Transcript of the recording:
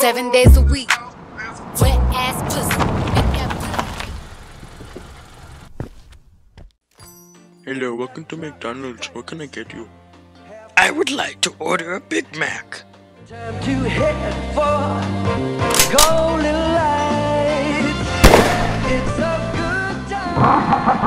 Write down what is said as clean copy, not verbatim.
7 days a week. Wet ass pussy. Hello, welcome to McDonald's. What can I get you? I would like to order a Big Mac. Time to head for golden lights. It's a good time.